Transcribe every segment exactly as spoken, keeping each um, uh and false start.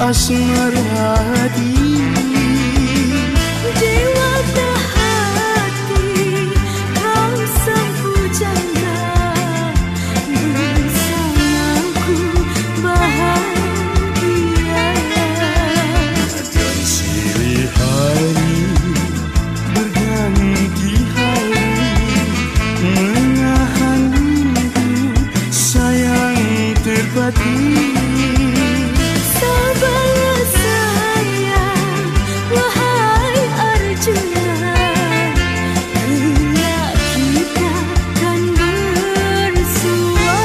asmara hati. Dewata hati kau sang pujangga, bersamaku bahagia. Dan silih hari berganti hari, menahan rindu sayang terpati. Sabarlah sayang, wahai Arjuna, kelak kita kan bersua.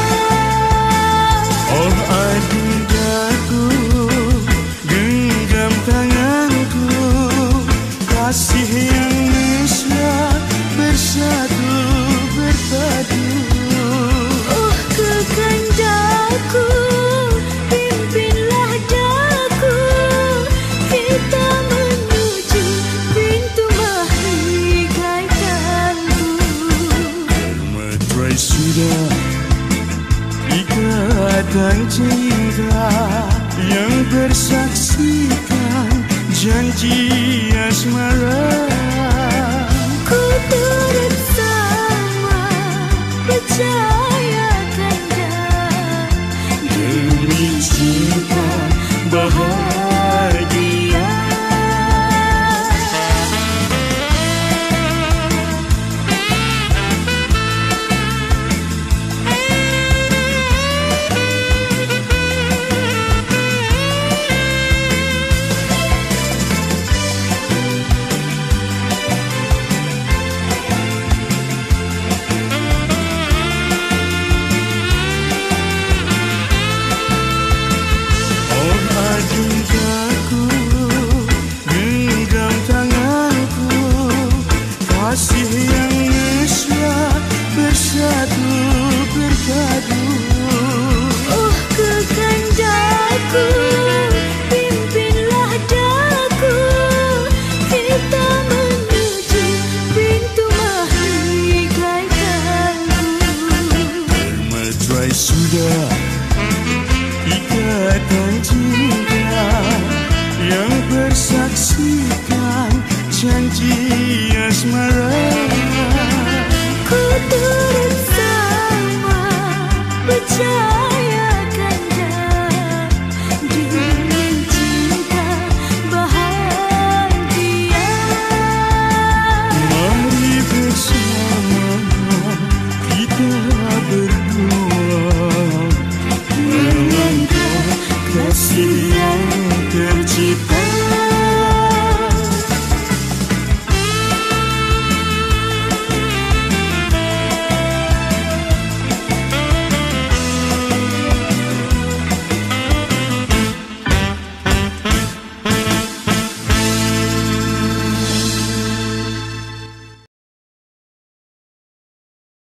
Oh adindaku, genggam tanganku, kasih yang mesra bersatu berpadu. Oh kekandaku, pimpinlah daku, kita menuju pintu mahligai kalbu. Termeterai sudah ikatan cinta yang bersaksikan janji asmara. Ku turut sama percaya kanda Demi cinta bahagia. Oh adindaku, genggam tanganku, kasih yang mesra bersatu berpadu. Oh kekandaku, pimpinlah daku, kita menuju pintu mahligai kalbu. Termeterai sudah ikatan cinta yang bersaksikan janji asmara.